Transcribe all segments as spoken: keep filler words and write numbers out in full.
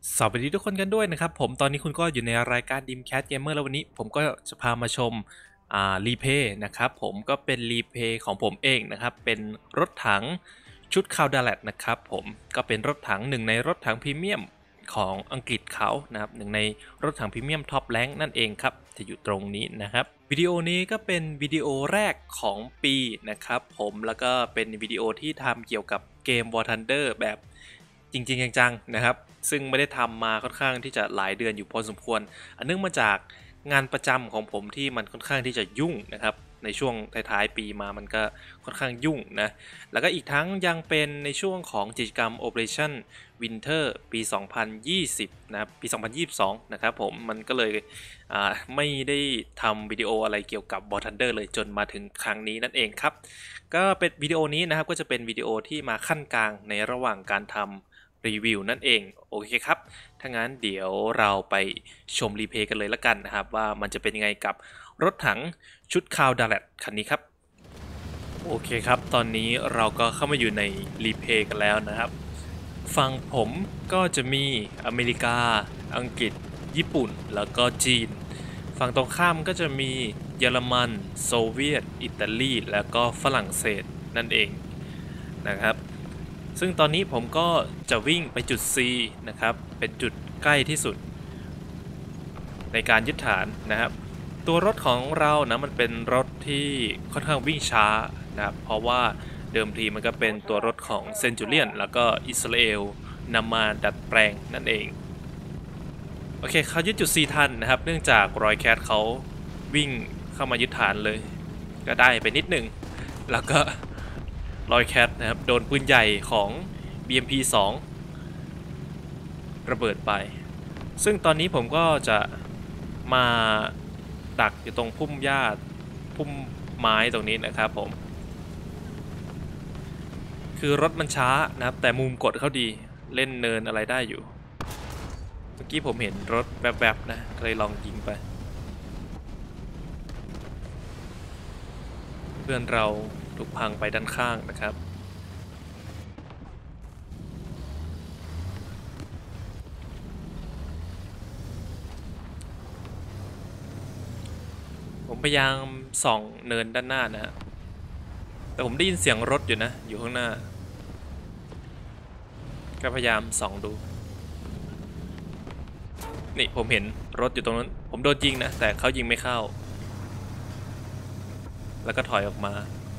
สวัสดีทุกคนกันด้วยนะครับผมตอนนี้คุณก็อยู่ในรายการ Dreamcast Gamer แล้ววันนี้ผมก็จะพามาชมอ่ารีเพย์นะครับผมก็เป็นรีเพย์ของผมเองนะครับเป็นรถถังชุดคาวดาแลตนะครับผมก็เป็นรถถังหนึ่งในรถถังพรีเมียมของอังกฤษเขานะครับหนึ่งในรถถังพรีเมียมท็อปแรงค์นั่นเองครับจะอยู่ตรงนี้นะครับวิดีโอนี้ก็เป็นวิดีโอแรกของปีนะครับผมแล้วก็เป็นวิดีโอที่ทำเกี่ยวกับเกม War Thunder แบบจริงๆจังๆนะครับซึ่งไม่ได้ทำมาค่อนข้างที่จะหลายเดือนอยู่พอสมควรอันเนื่องมาจากงานประจำของผมที่มันค่อนข้างที่จะยุ่งนะครับในช่วงท้ายๆปีมามันก็ค่อนข้างยุ่งนะแล้วก็อีกทั้งยังเป็นในช่วงของกิจกรรม Operation Winter ปี สองพันยี่สิบ นะครับปี สองพันยี่สิบสอง นะครับผมมันก็เลยไม่ได้ทำวิดีโออะไรเกี่ยวกับ War Thunder เลยจนมาถึงครั้งนี้นั่นเองครับก็เป็นวิดีโอนี้นะครับก็จะเป็นวิดีโอที่มาขั้นกลางในระหว่างการทำรีวิวนั่นเองโอเคครับถ้างั้นเดี๋ยวเราไปชมรีเพย์กันเลยละกันนะครับว่ามันจะเป็นยังไงกับรถถังชุดคาวดาแลตคันนี้ครับโอเคครับตอนนี้เราก็เข้ามาอยู่ในรีเพย์กันแล้วนะครับฝั่งผมก็จะมีอเมริกาอังกฤษญี่ปุ่นแล้วก็จีนฝั่งตรงข้ามก็จะมีเยอรมันโซเวียตอิตาลีแล้วก็ฝรั่งเศสนั่นเองนะครับซึ่งตอนนี้ผมก็จะวิ่งไปจุด C นะครับเป็นจุดใกล้ที่สุดในการยึดฐานนะครับตัวรถของเรานะมันเป็นรถที่ค่อนข้างวิ่งช้านะครับเพราะว่าเดิมทีมันก็เป็นตัวรถของเซนจูเรียนแล้วก็อิสราเอลนำมาดัดแปลงนั่นเองโอเคเขายึดจุด C ทันนะครับเนื่องจากรอยแคทเขาวิ่งเข้ามายึดฐานเลยก็ได้ไปนิดหนึ่งแล้วก็รอยแคทนะครับโดนปืนใหญ่ของ บี เอ็ม พี สอง ระเบิดไปซึ่งตอนนี้ผมก็จะมาดักอยู่ตรงพุ่มหญ้าพุ่มไม้ตรงนี้นะครับผมคือรถมันช้านะครับแต่มุมกดเขาดีเล่นเนินอะไรได้อยู่เมื่อกี้ผมเห็นรถแวบๆนะเลยลองยิงไปเพื่อนเราถูกพังไปด้านข้างนะครับผมพยายามส่องเนินด้านหน้านะฮะแต่ผมได้ยินเสียงรถอยู่นะอยู่ข้างหน้าก็พยายามส่องดูนี่ผมเห็นรถอยู่ตรงนั้นผมโดนยิงนะแต่เขายิงไม่เข้าแล้วก็ถอยออกมา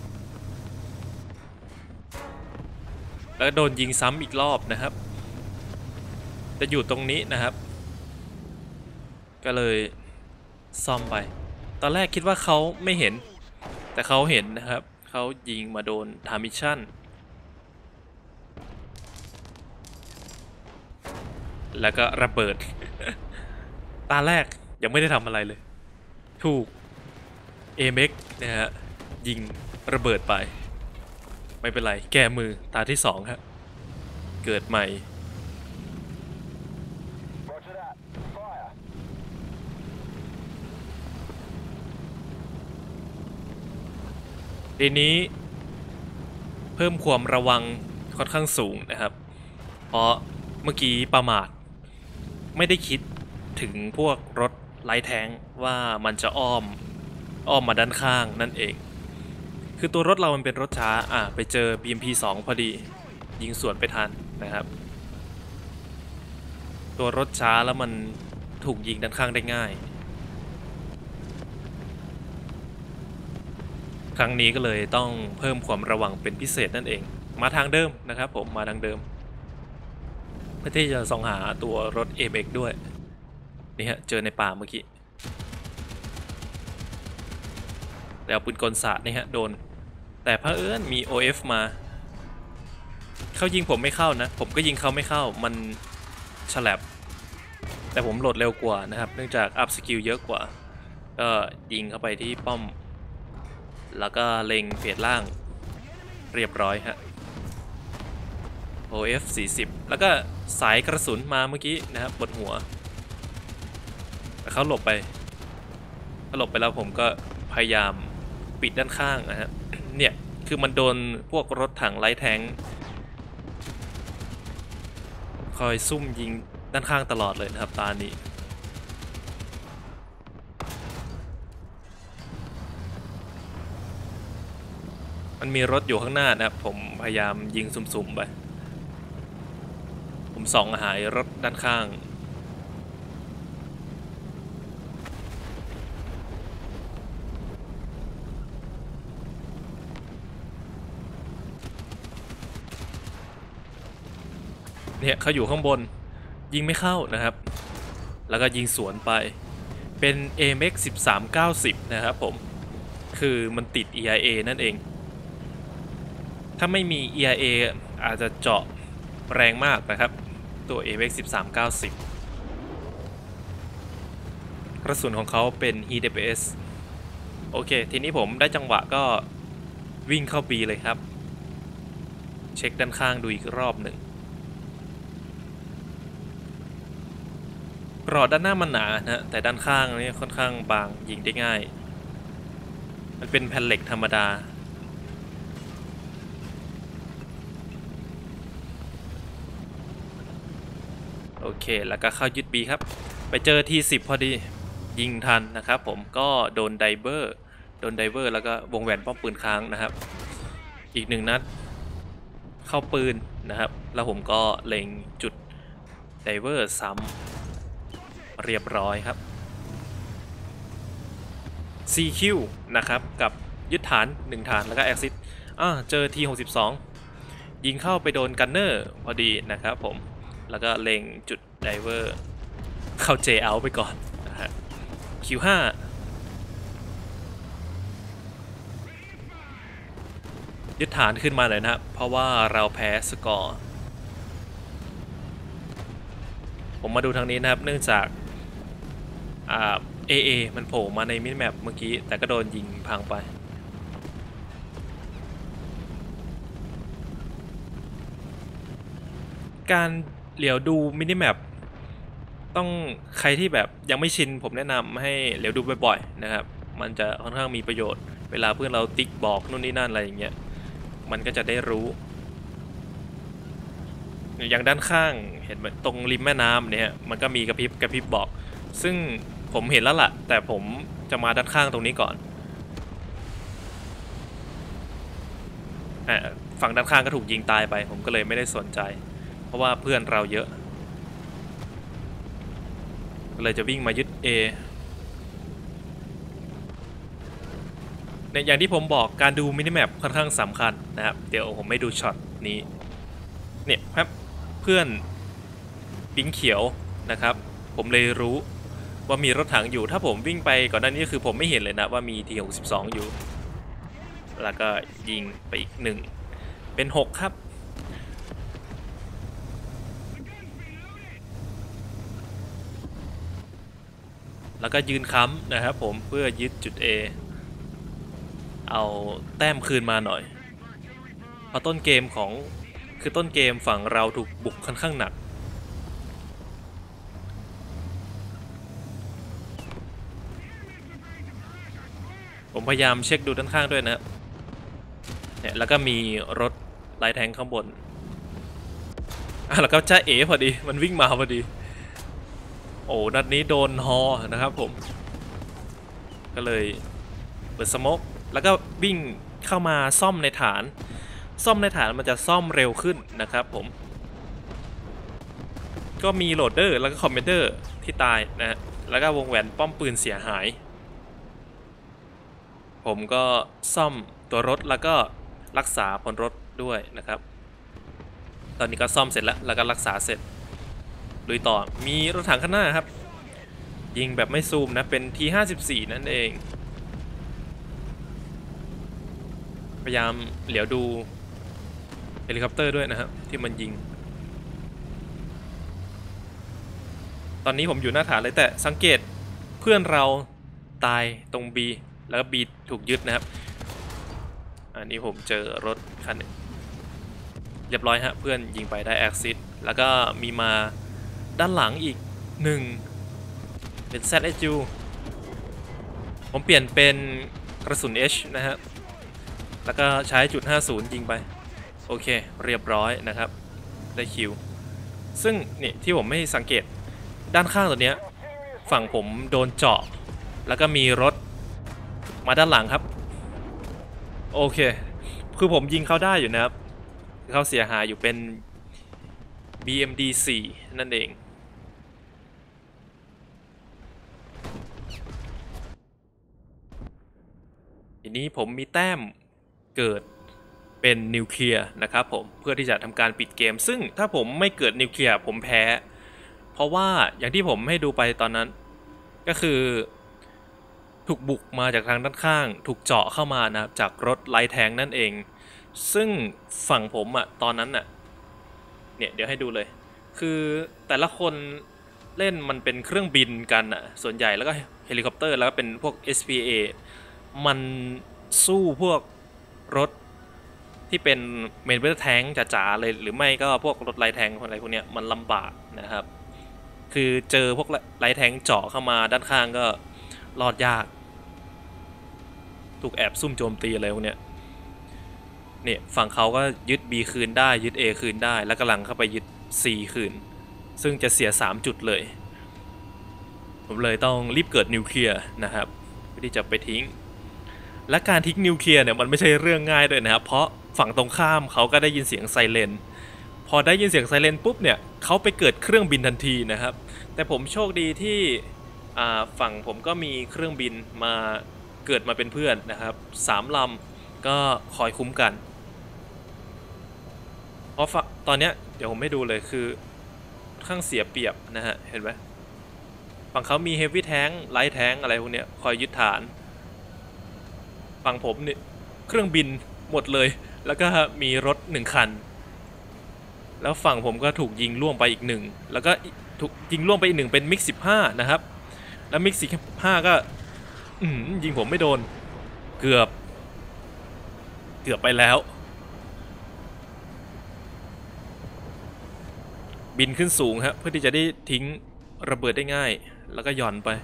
แล้วโดนยิงซ้ำอีกรอบนะครับจะอยู่ตรงนี้นะครับก็เลยซ่อมไปตอนแรกคิดว่าเขาไม่เห็นแต่เขาเห็นนะครับเขายิงมาโดนทามิชั่นแล้วก็ระเบิด ตาแรกยังไม่ได้ทำอะไรเลยถูก เอ เอ็ม เอ็กซ์ นะฮะยิงระเบิดไปไม่เป็นไรแก้มือตาที่สองครับเกิดใหม่ทีนี้เพิ่มความระวังค่อนข้างสูงนะครับเพราะเมื่อกี้ประมาทไม่ได้คิดถึงพวกรถไล่แทงว่ามันจะอ้อมอ้อมมาด้านข้างนั่นเองคือตัวรถเรามันเป็นรถช้าอ่ะไปเจอ บี เอ็ม พี สอง พอดียิงสวนไปทันนะครับตัวรถช้าแล้วมันถูกยิงด้านข้างได้ง่ายครั้งนี้ก็เลยต้องเพิ่มความระวังเป็นพิเศษนั่นเองมาทางเดิมนะครับผมมาทางเดิมเพื่อที่จะส่องหาตัวรถ เอ เอ็ม เอ็กซ์ ด้วยนี่ฮะเจอในป่าเมื่อกี้แล้วปืนกลศาสตร์นี่ฮะโดนแต่เผอิญมี โอ เอฟ มาเขายิงผมไม่เข้านะผมก็ยิงเขาไม่เข้ามันฉลับแต่ผมโหลดเร็วกว่านะครับเนื่องจากอัพสกิลเยอะกว่าก็ยิงเข้าไปที่ป้อมแล้วก็เล็งเพจล่างเรียบร้อยฮะ โอ เอฟ สี่สิบแล้วก็สายกระสุนมาเมื่อกี้นะครับบนหัวแต่เขาหลบไปเขาหลบไปแล้วผมก็พยายามปิดด้านข้างนะฮะเนี่ยคือมันโดนพวกรถถังไล่แทงคอยซุ่มยิงด้านข้างตลอดเลยนะครับตานี้มันมีรถอยู่ข้างหน้านะครับผมพยายามยิงสุ่มๆไปผมส่องหายรถด้านข้างเนี่ยเขาอยู่ข้างบนยิงไม่เข้านะครับแล้วก็ยิงสวนไปเป็น เอ เอ็ม เอ็กซ์ สิบสามเก้าสิบนะครับผมคือมันติด อี อาร์ เอ นั่นเองถ้าไม่มี อี อาร์ เอ อาจจะเจาะแรงมากนะครับตัว เอ เอ็ม เอ็กซ์ สิบสามเก้าสิบกระสุนของเขาเป็น อี ดับเบิลยู เอส โอเคทีนี้ผมได้จังหวะก็วิ่งเข้าบีเลยครับเช็คด้านข้างดูอีกรอบหนึ่งกรอบด้านหน้ามันหนานะแต่ด้านข้างนี่ค่อนข้างบางยิงได้ง่ายมันเป็นแผ่นเหล็กธรรมดาโอเคแล้วก็เข้ายึดบีครับไปเจอทีสิบพอดียิงทันนะครับผมก็โดนไดเวอร์โดนไดเวอร์แล้วก็วงแหวนป้อมปืนค้างนะครับอีกหนึ่งนัดเข้าปืนนะครับแล้วผมก็เล็งจุดไดเวอร์ซ้ำเรียบร้อยครับ ซี คิว นะครับกับยึดฐานหนึ่งฐานแล้วก็แอคซิสอ่าเจอ ที หกสิบสอง ยิงเข้าไปโดนกันเนอร์พอดีนะครับผมแล้วก็เล็งจุดไดเวอร์เข้า J out ไปก่อนนะฮะ คิว ห้า ยึดฐานขึ้นมาเลยนะครับเพราะว่าเราแพ้สกอร์ผมมาดูทางนี้นะครับเนื่องจากอ่า เอ เอ มันโผล่มาในมินิแมปเมื่อกี้แต่ก็โดนยิงพังไปการเหลียวดูมินิแมปต้องใครที่แบบยังไม่ชินผมแนะนำให้เหลียวดูบ่อยๆนะครับมันจะค่อนข้างมีประโยชน์เวลาเพื่อนเราติ๊กบอกนู่นนี่นั่นอะไรอย่างเงี้ยมันก็จะได้รู้อย่างด้านข้างเห็นตรงริมแม่น้ำเนี่ยมันก็มีกระพริบกระพริบบอกซึ่งผมเห็นแล้วล่ะแต่ผมจะมาด้านข้างตรงนี้ก่อนฝั่งด้านข้างก็ถูกยิงตายไปผมก็เลยไม่ได้สนใจเพราะว่าเพื่อนเราเยอะเลยจะวิ่งมายึด A เนี่ยอย่างที่ผมบอกการดูมินิแมปค่อนข้างสำคัญนะครับเดี๋ยวผมไม่ดูช็อตนี้เนี่ยครับเพื่อนปิ๊งเขียวนะครับผมเลยรู้ว่ามีรถถังอยู่ถ้าผมวิ่งไปก่อนหน้านี้คือผมไม่เห็นเลยนะว่ามี ที หกสิบสอง อยู่แล้วก็ยิงไปอีกหนึ่งเป็นหกครับแล้วก็ยืนค้ำนะครับผมเพื่อยึดจุด A เอาแต้มคืนมาหน่อยเพราะต้นเกมของคือต้นเกมฝั่งเราถูกบุกค่อนข้างหนักผมพยายามเช็คดูด้านข้างด้วยนะเนี่ยแล้วก็มีรถไล่แทงข้างบนอ่ะแล้วก็จ้าเอ๋พอดีมันวิ่งมาพอดีโอ้นัดนี้โดนฮอนะครับผมก็เลยเปิดสโมกแล้วก็วิ่งเข้ามาซ่อมในฐานซ่อมในฐานมันจะซ่อมเร็วขึ้นนะครับผมก็มีโหลดเดอร์แล้วก็คอมเมนเดอร์ที่ตายนะฮะแล้วก็วงแหวนป้อมปืนเสียหายผมก็ซ่อมตัวรถแล้วก็รักษาพลรถด้วยนะครับตอนนี้ก็ซ่อมเสร็จแล้วแล้วก็รักษาเสร็จลุยต่อมีรถถังข้างหน้าครับยิงแบบไม่ซูมนะเป็น ที ห้าสิบสี่ นั่นเองพยายามเหลียวดูเฮลิคอปเตอร์ด้วยนะครับที่มันยิงตอนนี้ผมอยู่หน้าฐานเลยแต่สังเกตเพื่อนเราตายตรง B แล้วก็ B ถูกยึดนะครับอันนี้ผมเจอรถคันหนึ่งเรียบร้อยฮะเพื่อนยิงไปได้แอคซิสแล้วก็มีมาด้านหลังอีกหนึ่งเป็น แซด เอส ยู ผมเปลี่ยนเป็นกระสุน H นะฮะแล้วก็ใช้จุดห้าสิบยิงไปโอเคเรียบร้อยนะครับได้คิวซึ่งเนี่ยที่ผมไม่สังเกตด้านข้างตัวเนี้ยฝั่งผมโดนเจาะแล้วก็มีรถมาด้านหลังครับโอเคคือผมยิงเขาได้อยู่นะครับเขาเสียหายอยู่เป็น บี เอ็ม ดี โฟร์ นั่นเองทีนี้ผมมีแต้มเกิดเป็นนิวเคลียร์นะครับผมเพื่อที่จะทำการปิดเกมซึ่งถ้าผมไม่เกิดนิวเคลียร์ผมแพ้เพราะว่าอย่างที่ผมให้ดูไปตอนนั้นก็คือถูกบุกมาจากทางด้านข้างถูกเจาะเข้ามานะครับจากรถไลท์แทงนั่นเองซึ่งฝั่งผมอะตอนนั้นอะเนี่ยเดี๋ยวให้ดูเลยคือแต่ละคนเล่นมันเป็นเครื่องบินกันอะส่วนใหญ่แล้วก็เฮลิคอปเตอร์แล้วก็เป็นพวก เอส พี เอ มันสู้พวกรถที่เป็นเมนเบอร์แทงจ๋าๆเลยหรือไม่ก็พวกรถไลท์แทงอะไรพวกเนี้ยมันลำบากนะครับคือเจอพวกไลท์แทงเจาะเข้ามาด้านข้างก็รอดยากถูกแอบซุ่มโจมตีอะไรพวกเนี้ยเนี่ยฝั่งเขาก็ยึด B คืนได้ยึด A คืนได้แล้วกำลังเข้าไปยึด C คืนซึ่งจะเสียสามจุดเลยผมเลยต้องรีบเกิดนิวเคลียร์นะครับเพื่อที่จะไปทิ้งและการทิ้งนิวเคลียร์เนี่ยมันไม่ใช่เรื่องง่ายด้วยนะครับเพราะฝั่งตรงข้ามเขาก็ได้ยินเสียงไซเรนพอได้ยินเสียงไซเรนปุ๊บเนี่ยเขาไปเกิดเครื่องบินทันทีนะครับแต่ผมโชคดีที่ฝั่งผมก็มีเครื่องบินมาเกิดมาเป็นเพื่อนนะครับสามลำก็คอยคุ้มกันเพราะตอนเนี้ยเดี๋ยวผมไม่ดูเลยคือข้างเสียเปรียบนะฮะเห็นไหมฝั่งเขามีเฮฟวี่แทงค์ไลท์แทงค์อะไรพวกเนี้ยคอยยึดฐานฝั่งผมเนี่ยเครื่องบินหมดเลยแล้วก็มีรถหนึ่งคันแล้วฝั่งผมก็ถูกยิงล่วงไปอีกหนึ่งแล้วก็ถูกยิงล่วงไปอีกหนึ่งเป็นมิกสิบห้านะครับแล้วมิกสิบห้าก็ยิงผมไม่โดนเกือบเกือบไปแล้วบินขึ้นสูงครับเพื่อที่จะได้ทิ้งระเบิดได้ง่ายแล้วก็หย่อนไป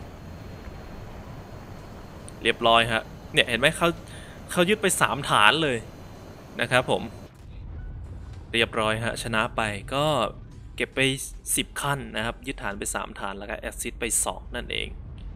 เรียบร้อยฮะเนี่ยเห็นไหมเขาเขายึดไปสามฐานเลยนะครับผมเรียบร้อยฮะชนะไปก็เก็บไปสิบขั้นนะครับยึดฐานไปสามฐานแล้วก็แอสซิสไปสองนั่นเอง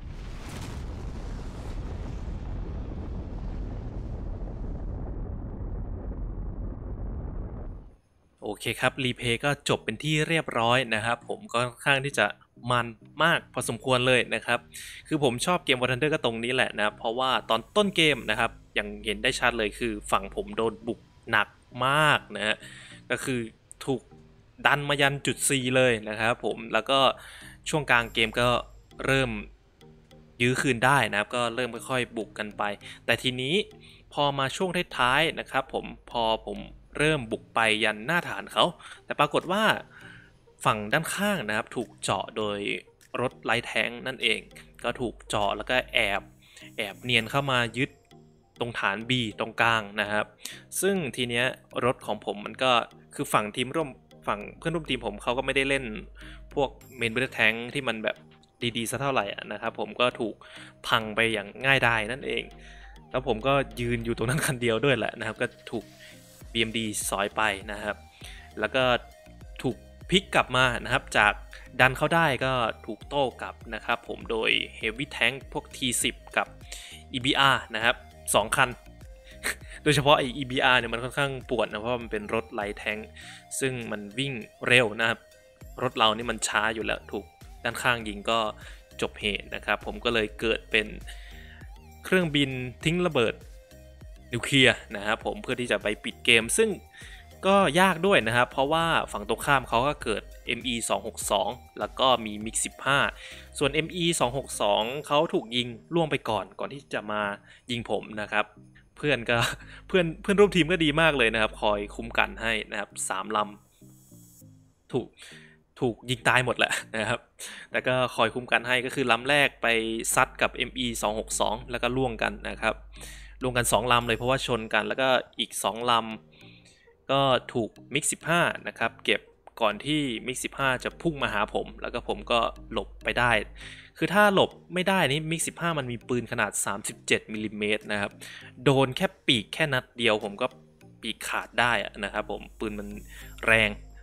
โอเคครับรีเพย์ก็จบเป็นที่เรียบร้อยนะครับผมก็ค่อนข้างที่จะมันมากพอสมควรเลยนะครับคือผมชอบเกม War Thunder ก็ตรงนี้แหละนะเพราะว่าตอนต้นเกมนะครับอย่างเห็นได้ชัดเลยคือฝั่งผมโดนบุกหนักมากนะฮะก็คือถูกดันมายันจุด C เลยนะครับผมแล้วก็ช่วงกลางเกมก็เริ่มยื้อคืนได้นะครับก็เริ่มค่อยๆบุกกันไปแต่ทีนี้พอมาช่วงท้ายๆนะครับผมพอผมเริ่มบุกไปยันหน้าฐานเขาแต่ปรากฏว่าฝั่งด้านข้างนะครับถูกเจาะโดยรถไลท์แทงค์นั่นเองก็ถูกเจาะแล้วก็แอบแอบเนียนเข้ามายึดตรงฐาน B ตรงกลางนะครับซึ่งทีเนี้ยรถของผมมันก็คือฝั่งทีมร่วมฝั่งเพื่อนร่วมทีมผมเขาก็ไม่ได้เล่นพวกเมนเบอร์แทงค์ที่มันแบบดีๆซะเท่าไหร่นะครับผมก็ถูกพังไปอย่างง่ายดายนั่นเองแล้วผมก็ยืนอยู่ตรงนั้นคันเดียวด้วยแหละนะครับก็ถูก บี เอ็ม ดี สอยไปนะครับแล้วก็ถูกพลิกกลับมานะครับจากดันเข้าได้ก็ถูกโต้กลับนะครับผมโดย Heavy Tank พวก ที สิบ กับ อี บี อาร์ นะครับสองคัน โดยเฉพาะไอ้ อี บี อาร์ เนี่ยมันค่อนข้างปวดนะเพราะมันเป็นรถไลท์แทงค์ซึ่งมันวิ่งเร็วนะครับรถเรานี่มันช้าอยู่แล้วถูกด้านข้างยิงก็จบเหตุนะครับผมก็เลยเกิดเป็นเครื่องบินทิ้งระเบิดนิวเคลียร์นะครับผมเพื่อที่จะไปปิดเกมซึ่งก็ยากด้วยนะครับเพราะว่าฝั่งตรงข้ามเขาก็เกิด เอ็ม อี สองหกสอง แล้วก็มี มิก สิบห้า ส่วน เอ็ม อี สองหกสอง เขาถูกยิงล่วงไปก่อนก่อนที่จะมายิงผมนะครับเพื่อนก็เพื่อนเพื่อนร่วมทีมก็ดีมากเลยนะครับคอยคุ้มกันให้นะครับสามลำถูกถูกยิงตายหมดแหละนะครับแต่ก็คอยคุ้มกันให้ก็คือลำแรกไปซัดกับ เอ็ม อี สองหกสอง แล้วก็ล่วงกันนะครับรวมกันสองลำเลยเพราะว่าชนกันแล้วก็อีกสองลำก็ถูก มิก สิบห้า นะครับเก็บก่อนที่ มิก สิบห้า จะพุ่งมาหาผมแล้วก็ผมก็หลบไปได้คือถ้าหลบไม่ได้นี่ มิก สิบห้า มันมีปืนขนาดสามสิบเจ็ดมิลลิเมตรนะครับโดนแค่ปีกแค่นัดเดียวผมก็ปีกขาดได้นะครับผมปืนมันแรง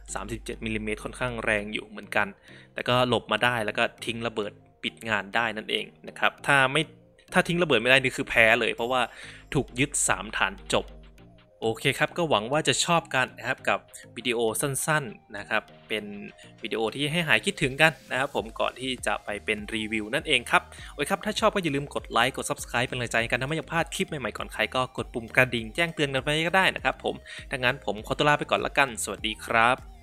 สามสิบเจ็ดมิลลิเมตรค่อนข้างแรงอยู่เหมือนกันแต่ก็หลบมาได้แล้วก็ทิ้งระเบิดปิดงานได้นั่นเองนะครับถ้าไม่ถ้าทิ้งระเบิดไม่ได้นี่คือแพ้เลยเพราะว่าถูกยึดสามฐานจบโอเคครับก็หวังว่าจะชอบกันนะครับกับวิดีโอสั้นๆนะครับเป็นวิดีโอที่ให้หายคิดถึงกันนะครับผมก่อนที่จะไปเป็นรีวิวนั่นเองครับโอ้ยครับถ้าชอบก็อย่าลืมกดไลค์กด ซับสไครบ์ เป็นกำลังใจกันถ้าไม่อยากพลาดคลิปใหม่ๆก่อนใครก็กดปุ่มกระดิ่งแจ้งเตือนกันไปก็ได้นะครับผมดังนั้นผมขอตัวลาไปก่อนละกันสวัสดีครับ